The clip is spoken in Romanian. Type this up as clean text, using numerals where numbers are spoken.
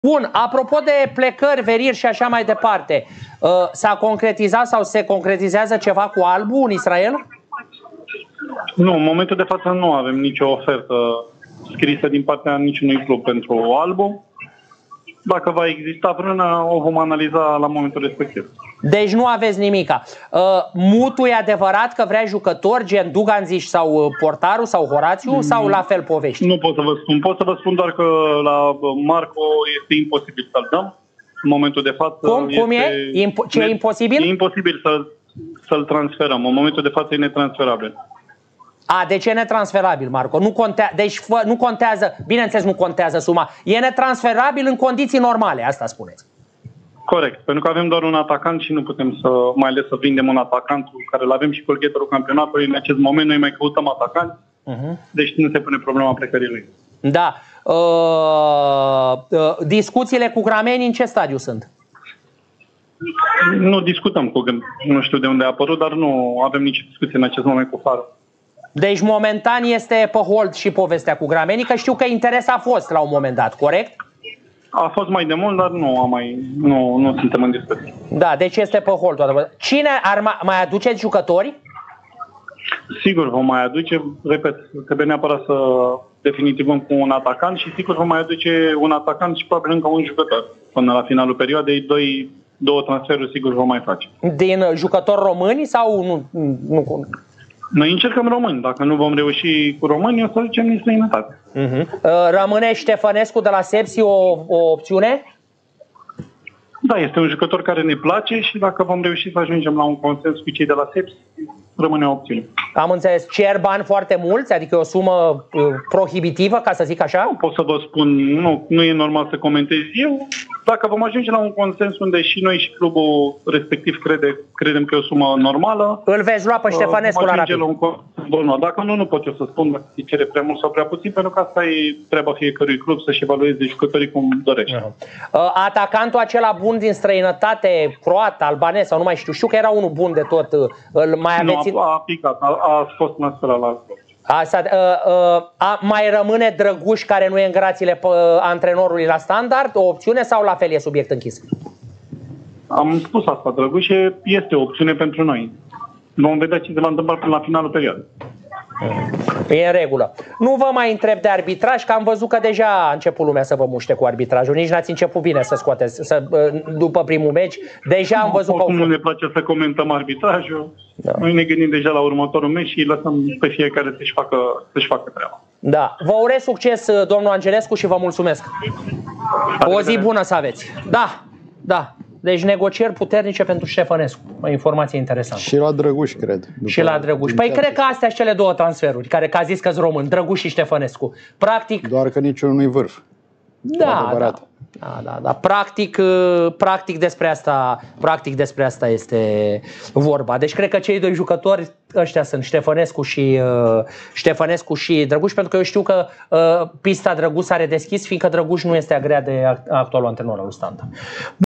Bun, apropo de plecări, veriri și așa mai departe, s-a concretizat sau se concretizează ceva cu Albu în Israel? Nu, în momentul de față nu avem nicio ofertă scrisă din partea niciunui club pentru Albu. Dacă va exista vreuna, o vom analiza la momentul respectiv. Deci nu aveți nimica. Mutul e adevărat că vrea jucători gen Duganzic sau Portaru sau Horațiu sau la fel povești? Nu pot să vă spun. Pot să vă spun doar că la Marco este imposibil să-l dăm. În momentul de față. Cum e? Ce e imposibil? E imposibil să-l transferăm. În momentul de față e netransferabil. Deci e netransferabil, Marco. Deci nu contează, bineînțeles nu contează suma. E netransferabil în condiții normale, asta spuneți. Corect, pentru că avem doar un atacant și nu putem mai ales să vindem un atacant cu care îl avem și golgheterul campionatului. În acest moment noi mai căutăm atacanți, deci nu se pune problema plecării lui. Da. Discuțiile cu Grameni în ce stadiu sunt? Nu discutăm cu nu știu de unde a apărut, dar nu avem nici discuție în acest moment cu Farul. Deci momentan este pe hold și povestea cu Grameni, că știu că interes a fost la un moment dat, corect? A fost mai de mult, dar nu suntem în discuție. Da, deci este pe hold. Cine mai aduceți jucători? Sigur vom mai aduce, repet, trebuie neapărat să definitivăm cu un atacant și sigur vom mai aduce un atacant și probabil încă un jucător. Până la finalul perioadei, două transferuri sigur vom mai face. Din jucători români sau nu? Noi încercăm români. Dacă nu vom reuși cu români, o să ducem în străinătate. Rămâne Ștefănescu de la Sepsi o opțiune? Da, este un jucător care ne place și dacă vom reuși să ajungem la un consens cu cei de la Sepsi, rămâne o opțiune. Am înțeles. Cer bani foarte mulți? Adică o sumă prohibitivă, ca să zic așa? Nu pot să vă spun, nu e normal să comentez eu. Dacă vom ajunge la un consens unde și noi și clubul respectiv credem că e o sumă normală, îl veți lua pe Ștefănescu la Rapid. Dacă nu pot eu să spun dacă se cere prea mult sau prea puțin, pentru că asta e treaba fiecărui club să-și evalueze jucătorii cum dorește. Atacantul acela bun din străinătate, croat, albanez sau nu mai știu că era unul bun de tot. Îl mai aveți... a picat, a fost național la alt club. Mai rămâne Drăguș, care nu e în grațiile antrenorului la Standard, o opțiune sau la fel e subiect închis? Am spus asta, Drăguș este o opțiune pentru noi. Vom vedea ce se va întâmpla până la finalul perioadei. E în regulă. Nu vă mai întreb de arbitraj, că am văzut că deja a început lumea să vă muște cu arbitrajul. Nici n-ați început bine să scoateți după primul meci. Deja am văzut că... Nu ne place să comentăm arbitrajul. Da. Noi ne gândim deja la următorul meci și îi lăsăm pe fiecare să-și facă treaba. Da. Vă urez succes, domnul Angelescu, și vă mulțumesc. O zi bună să aveți. Da. Deci negocieri puternice pentru Ștefănescu. O informație interesantă. Și la Drăguș, cred. Și la Drăguș. Păi cred că astea sunt cele două transferuri, care a zis că-s român, Drăguș și Ștefănescu. Practic... Doar că niciunul nu-i vârf. Da. Practic despre asta este vorba. Deci cred că cei doi jucători ăștia sunt Ștefănescu și Drăguș, pentru că eu știu că pista Drăguș s-a redeschis, fiindcă Drăguș nu este agreat de actualul antrenor al lui Standard.